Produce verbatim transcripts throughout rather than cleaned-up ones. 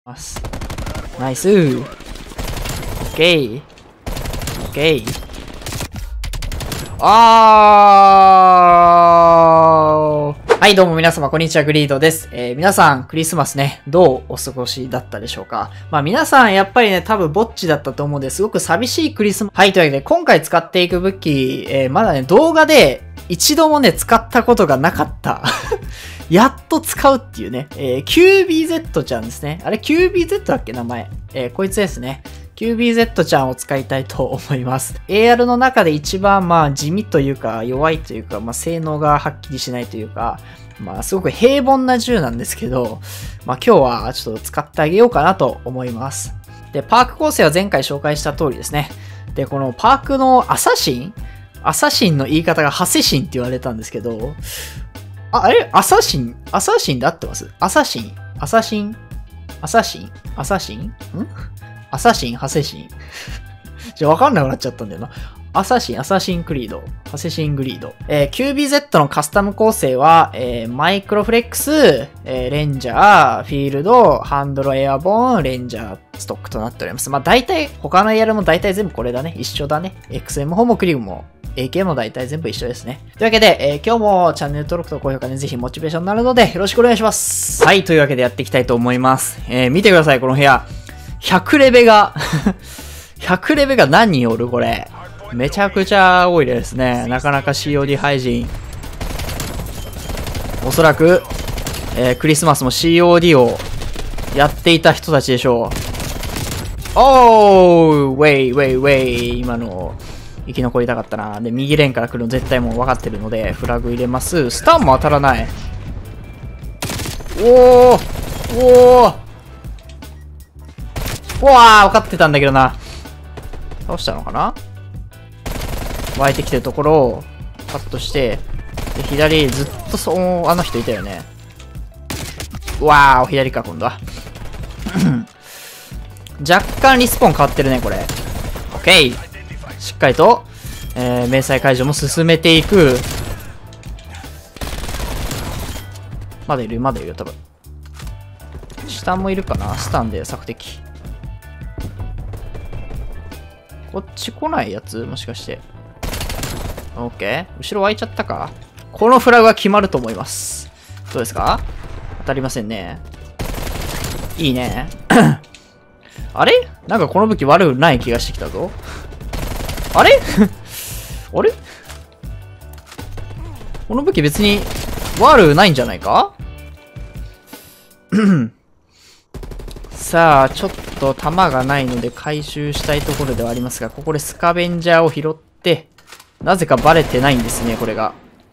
ます。ナイスー。オッケー。オッケー。あー。はい、どうも皆様、こんにちは、グリードです。えー、皆さん、クリスマスね、どうお過ごしだったでしょうか。まあ皆さん、やっぱりね、多分ぼっちだったと思うんで、すごく寂しいクリスマス。はい、というわけで、今回使っていく武器、えー、まだね、動画で一度もね、使ったことがなかった。やっと使うっていうね、えー、キュービーゼット ちゃんですね。あれ キュービーゼット だっけ名前。えー、こいつですね。キュービーゼット ちゃんを使いたいと思います。エーアール の中で一番まあ地味というか弱いというか、まあ性能がはっきりしないというか、まあすごく平凡な銃なんですけど、まあ今日はちょっと使ってあげようかなと思います。で、パーク構成は前回紹介した通りですね。で、このパークのアサシンアサシンの言い方がハセシンって言われたんですけど、あ、あれアサシンアサシンで合ってますアサシンアサシンアサシンアサシンんアサシンハセシンじゃあわかんなくなっちゃったんだよな。アサシン、アサシンクリード、ハセシングリード。えー、キュービーゼット のカスタム構成は、えー、マイクロフレックス、えー、レンジャー、フィールド、ハンドルエアボーン、レンジャー、ストックとなっております。まあ大体、他のエーアールも大体全部これだね。一緒だね。エックスエム もクリグも、エーケー も大体全部一緒ですね。というわけで、えー、今日もチャンネル登録と高評価ね、ぜひモチベーションになるので、よろしくお願いします。はい、というわけでやっていきたいと思います。えー、見てください、この部屋。ひゃくレベが、ひゃくレベが何人おるこれ。めちゃくちゃ多いですね。なかなか シーオーディー 廃人。おそらく、えー、クリスマスも シーオーディー をやっていた人たちでしょう。おーウェイウェイウェイ今の、生き残りたかったな。で、右レーンから来るの絶対もう分かってるので、フラグ入れます。スタンも当たらない。おーおーうわー分かってたんだけどな。倒したのかな湧いてきてるところをカットして、で左ずっとそう、あの人いたよね。うわー左か、今度は。若干リスポーン変わってるね、これ。オッケーしっかりと、えー、明細解除も進めていく。まだいるよ、まだいるよ、多分。下もいるかなスタンで索敵。こっち来ないやつもしかして。オッケー。後ろ湧いちゃったか。このフラグは決まると思います。どうですか当たりませんね。いいね。あれなんかこの武器悪くない気がしてきたぞ。あれあれこの武器別に悪ないんじゃないかさあ、ちょっと弾がないので回収したいところではありますが、ここでスカベンジャーを拾って、なぜかバレてないんですね、これが。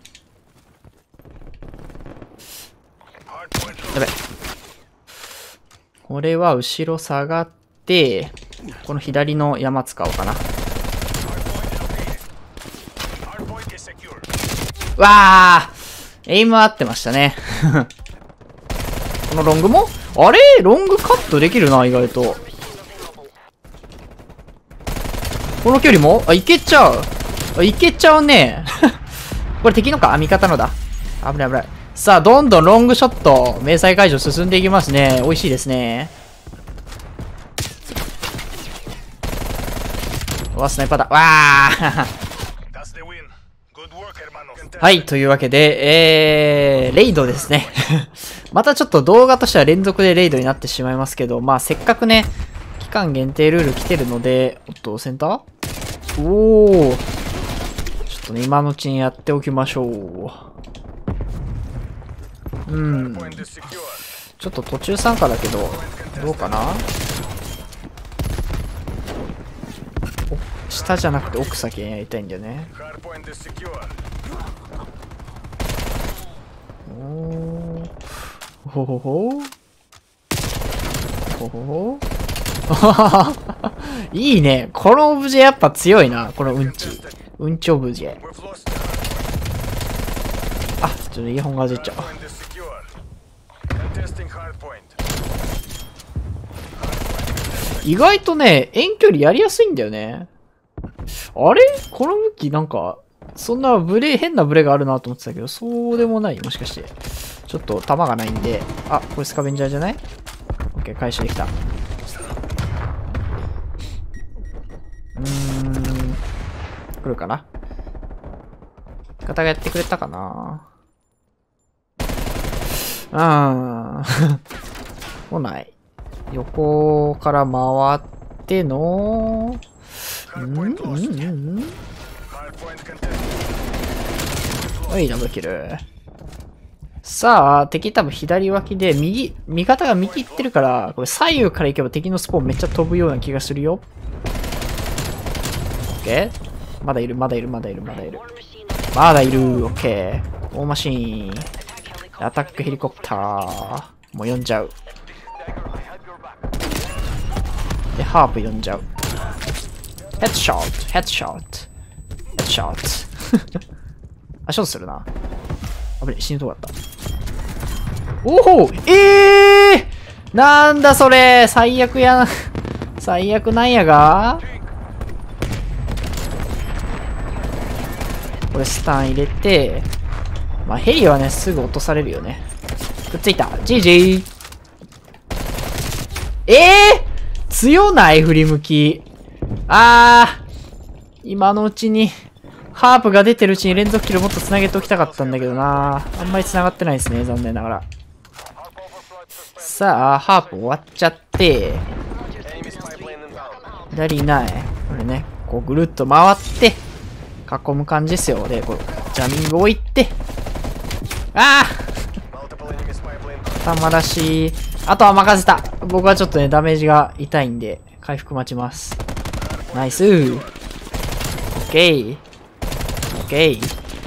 やべ。これは後ろ下がって、この左の山使おうかな。わーエイム合ってましたね。このロングもあれロングカットできるな、意外と。この距離もあ、いけちゃう。あ、いけちゃうね。これ敵のかあ、味方のだ。危ない危ない。さあ、どんどんロングショット、明細解除進んでいきますね。美味しいですね。うわ、スナイパーだ。わーはい、というわけで、えー、レイドですね。またちょっと動画としては連続でレイドになってしまいますけど、まあせっかくね、期間限定ルール来てるので、おっと、センターおー。ちょっとね、今のうちにやっておきましょう。うん。ちょっと途中参加だけど、どうかな下じゃなくて奥先にやりたいんだよね。おーほほほほほほいいね。このオブジェやっぱ強いな。このうんち。うんちオブジェ。あ、ちょっとイヤホンが出ちゃう。意外とね、遠距離やりやすいんだよね。あれこの武器なんか、そんなブレ、変なブレがあるなと思ってたけど、そうでもないもしかして。ちょっと弾がないんで。あ、これスカベンジャーじゃない？ OK。 ケー、回収できた。うーん。来るかな？味方がやってくれたかな？うーん。来ない。横から回っての、うんうんうんはい、ダブルキル。さあ、敵多分左脇で、右、味方が右行ってるから、これ左右から行けば敵のスポーンめっちゃ飛ぶような気がするよ。オッケー。まだいる、まだいる、まだいる、まだいる。まだいる、オッケー。大マシーン。アタックヘリコプター。もう呼んじゃう。で、ハープ呼んじゃう。ヘッドショット、ヘッドショット。ヘッドショット。あ、ショートするな。危ね、死ぬとこだった。おおええー、なんだそれ最悪やな。最悪なんやがこれスタン入れて、まあヘリはね、すぐ落とされるよね。くっついた。ジージー。ええー、強ない振り向き。あー、今のうちに、ハープが出てるうちに連続キルもっと繋げておきたかったんだけどな。あんまり繋がってないですね、残念ながら。さあ、ハープ終わっちゃって、左いない。これね、こうぐるっと回って、囲む感じですよ。で、こう、ジャミング置いて、ああ頭出し、あとは任せた。僕はちょっとね、ダメージが痛いんで、回復待ちます。ナイスー。オッケー。オッケー。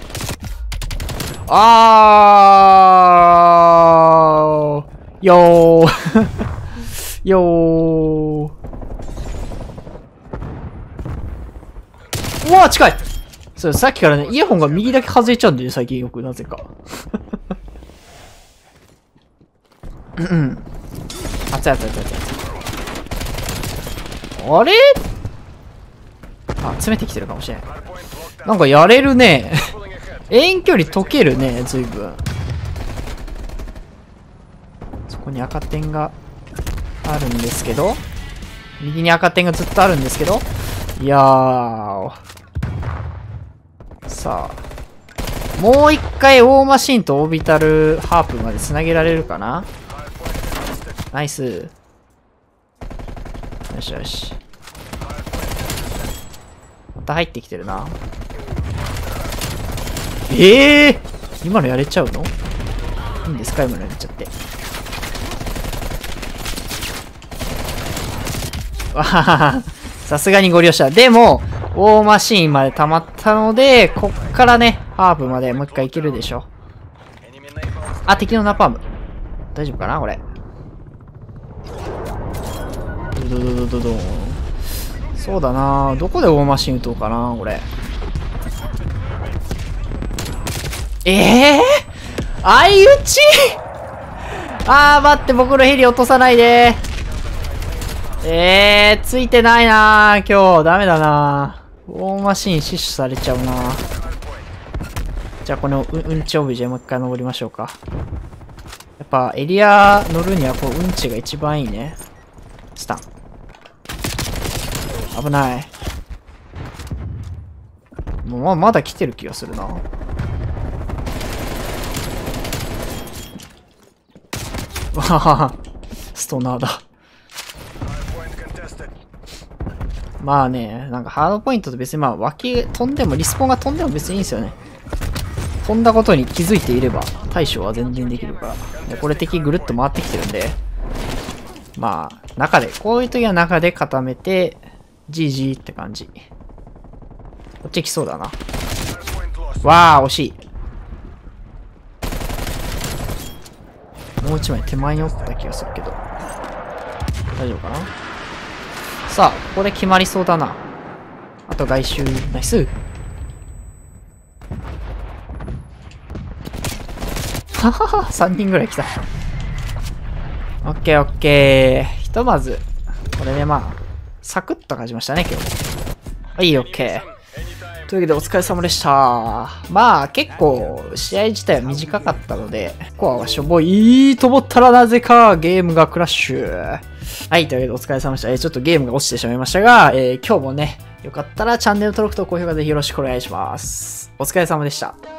あー。よー。よー。うわー、近い。そう、さっきからね、イヤホンが右だけ外れちゃうんだよね、最近よく、なぜか。うんうん。熱い熱い熱い熱い。あれあ、詰めてきてるかもしれん。なんかやれるね。遠距離解けるね、ずいぶん。そこに赤点があるんですけど。右に赤点がずっとあるんですけど。いやー。さあ。もう一回大マシンとオービタルハープまで繋げられるかな？ナイス。よしよし。また入ってきてるな。ええー、今のやれちゃうの？いいんですか今のやれちゃって。わはは。さすがにご了承。でも、大マシーンまで溜まったので、こっからね、ハープまでもう一回いけるでしょ。あ、敵のナパーム。大丈夫かなこれ。ドドドドドドン。そうだな、どこで大マシン撃とうかなこれ。ええー、相打ちあー、待って、僕のヘリ落とさないで。えー、ついてないなー、今日。ダメだなー。大マシン死守されちゃうなー。じゃあ、このう、うんちオブジェもう一回登りましょうか。やっぱ、エリア乗るには、こう、うんちが一番いいね。スタン。危ない。もうま、まだ来てる気がするな。わはは。ストナーだ。まあね、なんかハードポイントと別にまあ脇飛んでも、リスポンが飛んでも別にいいんですよね。飛んだことに気づいていれば対処は全然できるから。でこれ敵ぐるっと回ってきてるんで。まあ、中で、こういう時は中で固めて、ジージー って感じ。こっち来そうだな。わあ、惜しい。もう一枚手前に折った気がするけど。大丈夫かな？さあ、ここで決まりそうだな。あと外周、ナイス。ははは、さんにんぐらい来た。オッケーオッケー。ひとまず、これでまあ、サクッと勝ちましたね、今日。はい、オッケー。 というわけでお疲れ様でした。まあ結構試合自体は短かったので、スコアはしょぼいと思ったらなぜかゲームがクラッシュ。はい、というわけでお疲れ様でした。えー、ちょっとゲームが落ちてしまいましたが、えー、今日もね、よかったらチャンネル登録と高評価ぜひよろしくお願いします。お疲れ様でした。